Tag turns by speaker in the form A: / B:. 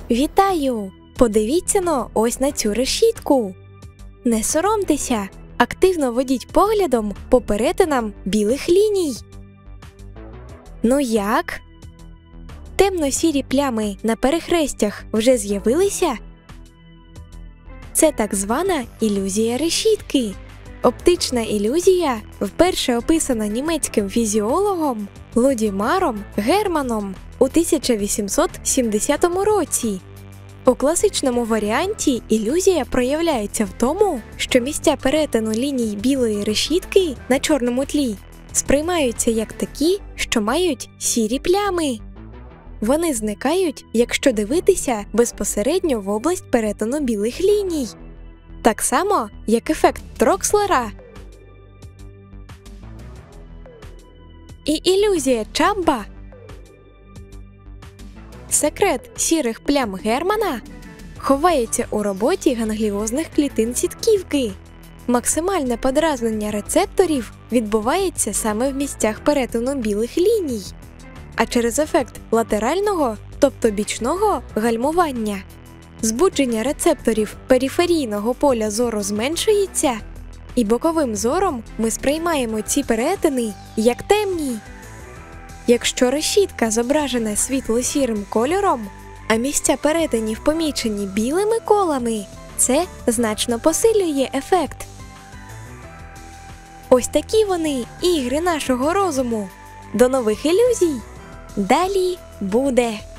A: Вітаю! Подивіться-но ось на цю решітку. Не соромтеся, активно водіть поглядом по перетинам білих ліній. Ну як? Темно-сірі плями на перехрестях вже з'явилися? Це так звана ілюзія решітки. Оптична ілюзія вперше описана німецьким фізіологом Лодімаром Германом у 1870 році. У класичному варіанті ілюзія проявляється в тому, що місця перетину ліній білої решітки на чорному тлі сприймаються як такі, що мають сірі плями. Вони зникають, якщо дивитися безпосередньо в область перетину білих ліній. Так само, як ефект Трокслера. І ілюзія Чабба. Секрет сірих плям Германа ховається у роботі гангліозних клітин сітківки. Максимальне подразнення рецепторів відбувається саме в місцях перетину білих ліній, а через ефект латерального, тобто бічного, гальмування. Збудження рецепторів периферійного поля зору зменшується, і боковим зором ми сприймаємо ці перетини як темні. Якщо решітка зображена світло-сірим кольором, а місця перетинів помічені білими колами, це значно посилює ефект. Ось такі вони ігри нашого розуму. До нових ілюзій! Далі буде!